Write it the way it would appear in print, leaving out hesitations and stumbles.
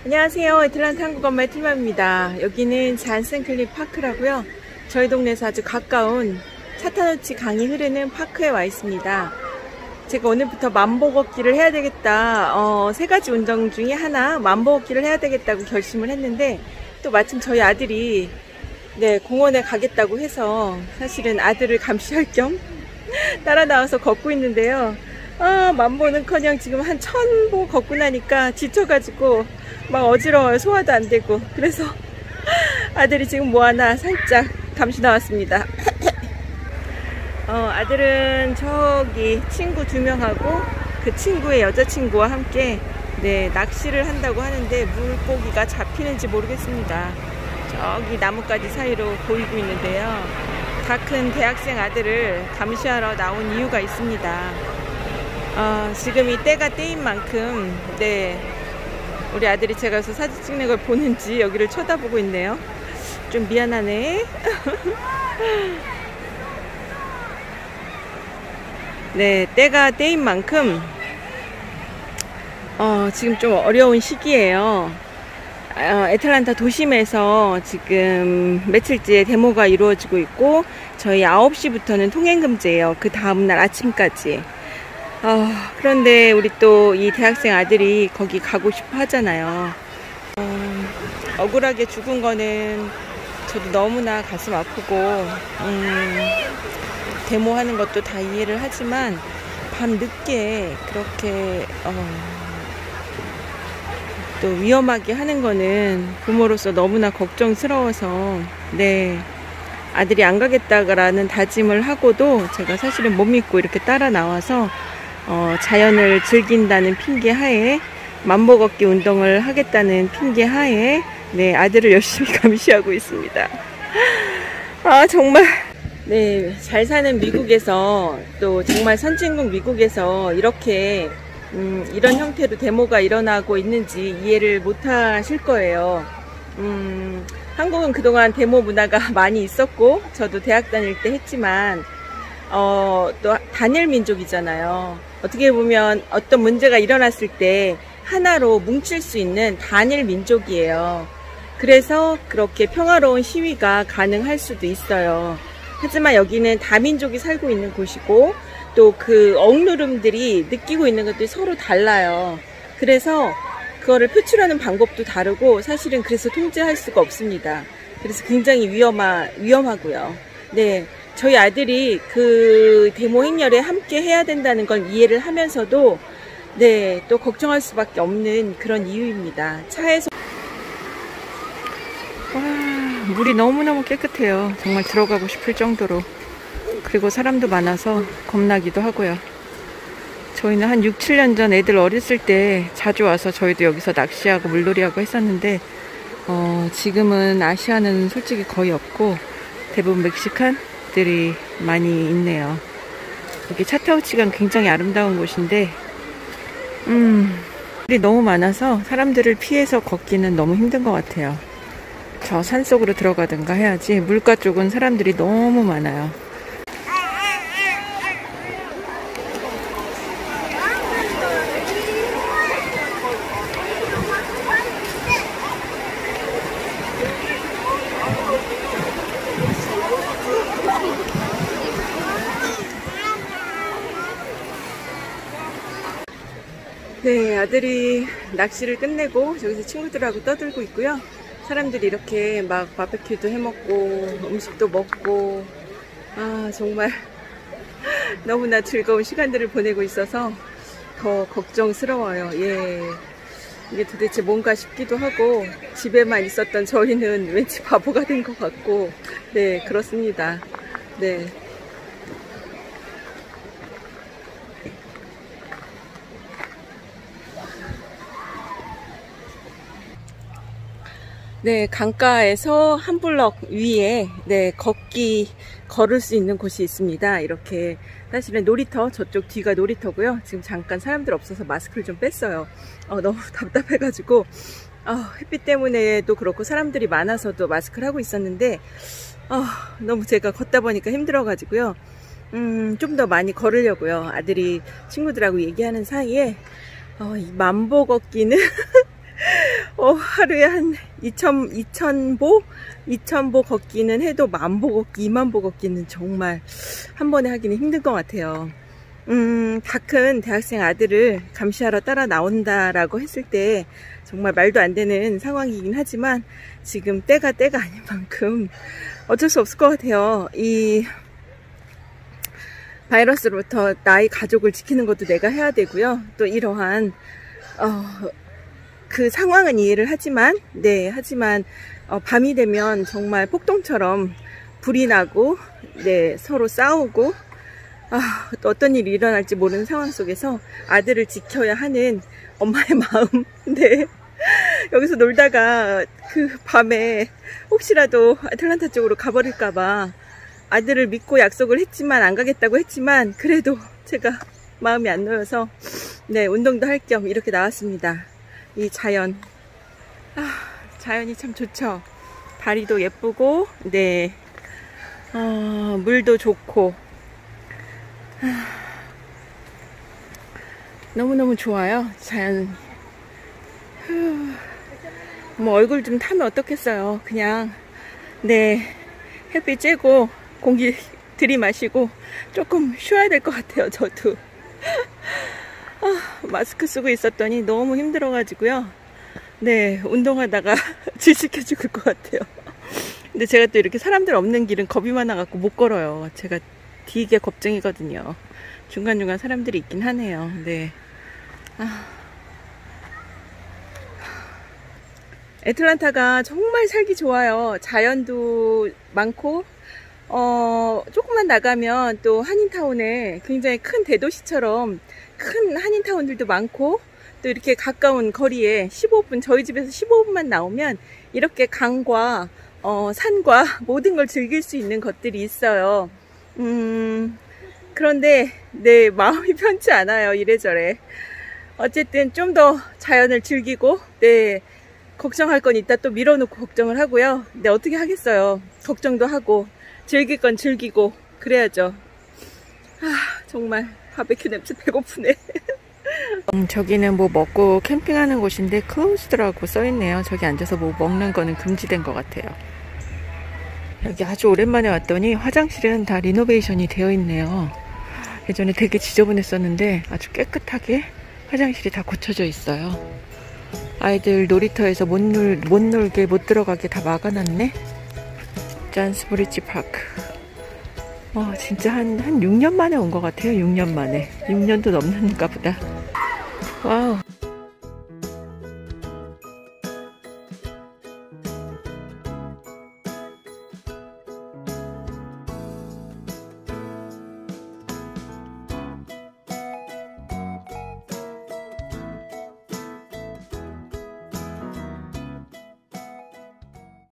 안녕하세요. 애틀란타 한국 엄마의 틸마입니다. 여기는 잔센클립 파크라고요. 저희 동네에서 아주 가까운 차타노치 강이 흐르는 파크에 와 있습니다. 제가 오늘부터 만보 걷기를 해야 되겠다. 세 가지 운동 중에 하나 만보 걷기를 해야 되겠다고 결심을 했는데 또 마침 저희 아들이 공원에 가겠다고 해서 사실은 아들을 감시할 겸 따라 나와서 걷고 있는데요. 만보는커녕 지금 한 1000보 걷고 나니까 지쳐가지고 막 어지러워요. 소화도 안 되고. 그래서 아들이 지금 뭐하나 살짝 감시 나왔습니다. 아들은 저기 친구 2명하고 그 친구의 여자친구와 함께 낚시를 한다고 하는데 물고기가 잡히는지 모르겠습니다. 저기 나뭇가지 사이로 보이고 있는데요. 다 큰 대학생 아들을 감시하러 나온 이유가 있습니다. 지금 이 때가 때인 만큼 우리 아들이 제가 여기서 사진 찍는 걸 보는지 여기를 쳐다보고 있네요. 좀 미안하네. 때가 때인 만큼 지금 좀 어려운 시기예요. 애틀란타 도심에서 지금 며칠째 데모가 이루어지고 있고 저희 9시부터는 통행금지예요. 그 다음날 아침까지. 그런데 우리 또 이 대학생 아들이 거기 가고 싶어 하잖아요. 억울하게 죽은 거는 저도 너무나 가슴 아프고 데모하는 것도 다 이해를 하지만 밤늦게 그렇게 또 위험하게 하는 거는 부모로서 너무나 걱정스러워서 아들이 안 가겠다라는 다짐을 하고도 제가 사실은 못 믿고 이렇게 따라 나와서 자연을 즐긴다는 핑계 하에 만보 걷기 운동을 하겠다는 핑계 하에 아들을 열심히 감시하고 있습니다. 정말 잘 사는 미국에서 또 정말 선진국 미국에서 이렇게 이런 형태로 데모가 일어나고 있는지 이해를 못 하실 거예요. 한국은 그동안 데모 문화가 많이 있었고 저도 대학 다닐 때 했지만 또 단일 민족이잖아요. 어떻게 보면 어떤 문제가 일어났을 때 하나로 뭉칠 수 있는 단일 민족이에요. 그래서 그렇게 평화로운 시위가 가능할 수도 있어요. 하지만 여기는 다민족이 살고 있는 곳이고 또 그 억누름들이 느끼고 있는 것들이 서로 달라요. 그래서 그거를 표출하는 방법도 다르고 사실은 그래서 통제할 수가 없습니다. 그래서 굉장히 위험하고요. 저희 아들이 그 데모 행렬에 함께 해야 된다는 걸 이해를 하면서도 또 걱정할 수밖에 없는 그런 이유입니다. 차에서 물이 너무너무 깨끗해요. 정말 들어가고 싶을 정도로. 그리고 사람도 많아서 겁나기도 하고요. 저희는 한 6, 7년 전 애들 어렸을 때 자주 와서 저희도 여기서 낚시하고 물놀이하고 했었는데 지금은 아시아는 솔직히 거의 없고 대부분 멕시칸들이 많이 있네요. 여기 차타우치강 굉장히 아름다운 곳인데 물이 너무 많아서 사람들을 피해서 걷기는 너무 힘든 것 같아요. 저 산속으로 들어가든가 해야지. 물가 쪽은 사람들이 너무 많아요. 아들이 낚시를 끝내고 저기서 친구들하고 떠들고 있고요. 사람들이 이렇게 막 바베큐도 해먹고 음식도 먹고 정말 너무나 즐거운 시간들을 보내고 있어서 더 걱정스러워요. 이게 도대체 뭔가 싶기도 하고 집에만 있었던 저희는 왠지 바보가 된 것 같고 그렇습니다. 강가에서 한 블럭 위에 걸을 수 있는 곳이 있습니다. 이렇게 사실은 놀이터, 저쪽 뒤가 놀이터고요. 지금 잠깐 사람들 없어서 마스크를 좀 뺐어요. 너무 답답해가지고 햇빛 때문에도 그렇고 사람들이 많아서도 마스크를 하고 있었는데 너무 제가 걷다 보니까 힘들어가지고요. 좀 더 많이 걸으려고요. 아들이 친구들하고 얘기하는 사이에 이 만보 걷기는 하루에 한 2,000보 걷기는 해도 10,000보 걷기, 20,000보 걷기는 정말 한 번에 하기는 힘든 것 같아요. 다 큰 대학생 아들을 감시하러 따라 나온다라고 했을 때 정말 말도 안 되는 상황이긴 하지만 지금 때가 아닌 만큼 어쩔 수 없을 것 같아요. 이 바이러스로부터 나의 가족을 지키는 것도 내가 해야 되고요. 또 이러한 그 상황은 이해를 하지만 밤이 되면 정말 폭동처럼 불이 나고 서로 싸우고 또 어떤 일이 일어날지 모르는 상황 속에서 아들을 지켜야 하는 엄마의 마음. 여기서 놀다가 그 밤에 혹시라도 아틀란타 쪽으로 가버릴까봐 아들을 믿고 약속을 했지만 안 가겠다고 했지만 그래도 제가 마음이 안 놓여서 운동도 할 겸 이렇게 나왔습니다. 이 자연, 자연이 참 좋죠. 다리도 예쁘고 물도 좋고 너무너무 좋아요. 자연. 뭐 얼굴 좀 타면 어떻겠어요. 그냥 햇빛 쬐고 공기 들이마시고 조금 쉬어야 될 것 같아요. 저도 마스크 쓰고 있었더니 너무 힘들어 가지고요. 운동하다가 질식해 죽을 것 같아요. 근데 제가 또 이렇게 사람들 없는 길은 겁이 많아 갖고 못 걸어요. 제가 되게 겁쟁이거든요. 중간중간 사람들이 있긴 하네요. 애틀란타가 정말 살기 좋아요. 자연도 많고 조금만 나가면 또 한인타운에 굉장히 큰 대도시처럼 큰 한인타운들도 많고 또 이렇게 가까운 거리에 15분, 저희 집에서 15분만 나오면 이렇게 강과 산과 모든 걸 즐길 수 있는 것들이 있어요. 그런데 마음이 편치 않아요. 이래저래. 어쨌든 좀 더 자연을 즐기고 걱정할 건 이따 또 밀어놓고 걱정을 하고요. 어떻게 하겠어요. 걱정도 하고 즐길 건 즐기고 그래야죠. 정말 바베큐 냄새 배고프네. 저기는 뭐 먹고 캠핑하는 곳인데 클로즈드라고 써있네요. 저기 앉아서 뭐 먹는 거는 금지된 것 같아요. 여기 아주 오랜만에 왔더니 화장실은 다 리노베이션이 되어 있네요. 예전에 되게 지저분했었는데 아주 깨끗하게 화장실이 다 고쳐져 있어요. 아이들 놀이터에서 못 놀게 못 들어가게 다 막아놨네. 잔스브리지 파크. 진짜 한 6년 만에 온 것 같아요. 6년 만에. 6년도 넘는가 보다. 와우.